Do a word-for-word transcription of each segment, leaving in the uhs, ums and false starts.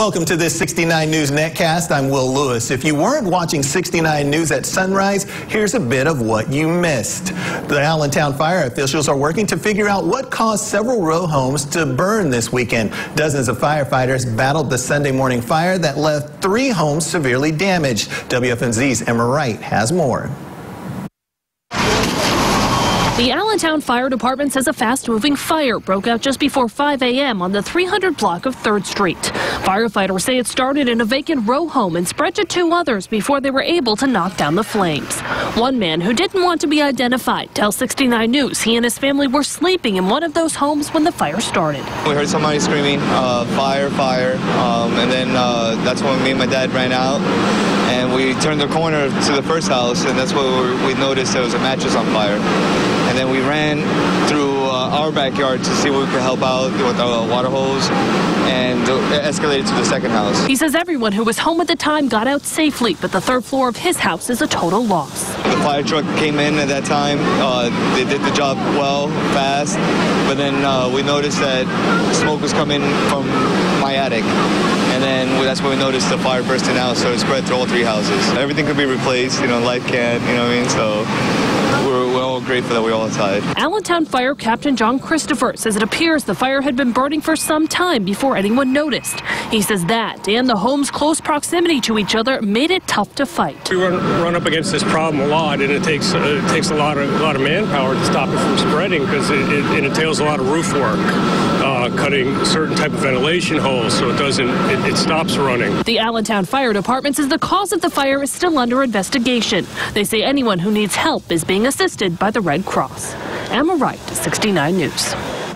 Welcome to this sixty-nine News Netcast. I'm Will Lewis. If you weren't watching sixty-nine News at sunrise, here's a bit of what you missed. The Allentown fire officials are working to figure out what caused several row homes to burn this weekend. Dozens of firefighters battled the Sunday morning fire that left three homes severely damaged. W F M Z's Emma Wright has more. The Allentown Fire Department says a fast-moving fire broke out just before five A M on the three hundred block of third street. Firefighters say it started in a vacant row home and spread to two others before they were able to knock down the flames. One man who didn't want to be identified tells sixty-nine News he and his family were sleeping in one of those homes when the fire started. We heard somebody screaming, uh, fire, fire, um, and then uh, that's when me and my dad ran out. And we turned the corner to the first house, and that's where we noticed there was a mattress on fire. And then we ran through uh, our backyard to see what we could help out with our water hose, and it escalated to the second house. He says everyone who was home at the time got out safely, but the third floor of his house is a total loss. The fire truck came in at that time. Uh, they did the job well, fast, but then uh, we noticed that smoke was coming from my attic. And then that's when we noticed the fire bursting out, so it spread through all three houses. Everything could be replaced, you know, life can't, you know what I mean? So we're, we're all grateful that we're all inside. Allentown Fire Captain John Christopher says it appears the fire had been burning for some time before anyone noticed. He says that and the home's close proximity to each other made it tough to fight. We run, run up against this problem a lot, and it takes uh, it takes a lot of a lot of manpower to stop it from spreading, because it, it, it entails a lot of roof work, uh, cutting certain type of ventilation holes so it doesn't it, it stops running. The Allentown Fire Department says the cause of the fire is still under investigation. They say anyone who needs help is being assisted by the Red Cross. Emma Wright, sixty-nine News.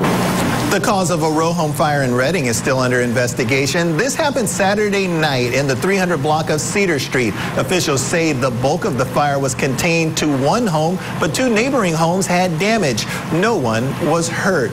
The cause of a row home fire in Reading is still under investigation. This happened Saturday night in the three hundred block of Cedar Street. Officials say the bulk of the fire was contained to one home, but two neighboring homes had damage. No one was hurt.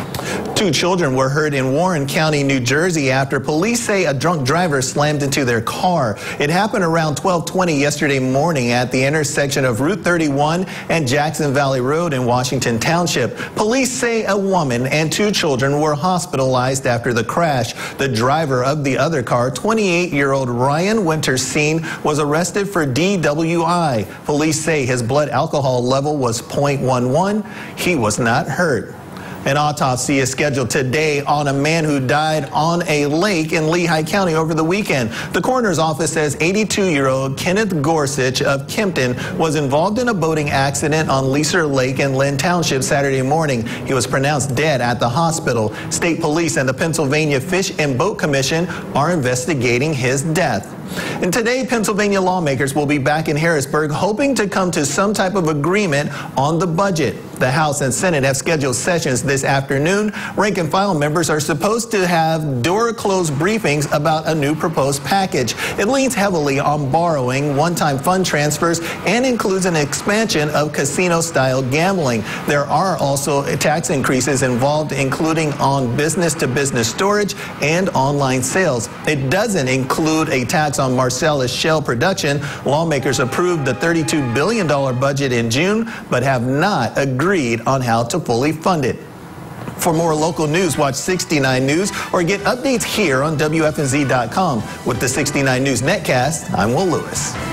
Two children were hurt in Warren County, New Jersey after police say a drunk driver slammed into their car. It happened around twelve twenty yesterday morning at the intersection of Route thirty-one and Jackson Valley Road in Washington Township. Police say a woman and two children were hospitalized after the crash. The driver of the other car, twenty-eight-year-old Ryan Winterseen, was arrested for D W I. Police say his blood alcohol level was point one one. He was not hurt. An autopsy is scheduled today on a man who died on a lake in Lehigh County over the weekend. The coroner's office says eighty-two-year-old Kenneth Gorsuch of Kempton was involved in a boating accident on Leaser Lake in Lynn Township Saturday morning. He was pronounced dead at the hospital. State police and the Pennsylvania Fish and Boat Commission are investigating his death. And today, Pennsylvania lawmakers will be back in Harrisburg hoping to come to some type of agreement on the budget. The House and Senate have scheduled sessions this afternoon. Rank and file members are supposed to have door-closed briefings about a new proposed package. It leans heavily on borrowing, one-time fund transfers, and includes an expansion of casino-style gambling. There are also tax increases involved, including on business-to-business storage and online sales. It doesn't include a tax on Marcellus Shell production. Lawmakers approved the thirty-two billion dollar budget in June, but have not agreed on how to fully fund it. For more local news, watch sixty-nine News or get updates here on W F M Z dot com. With the sixty-nine News Netcast, I'm Will Lewis.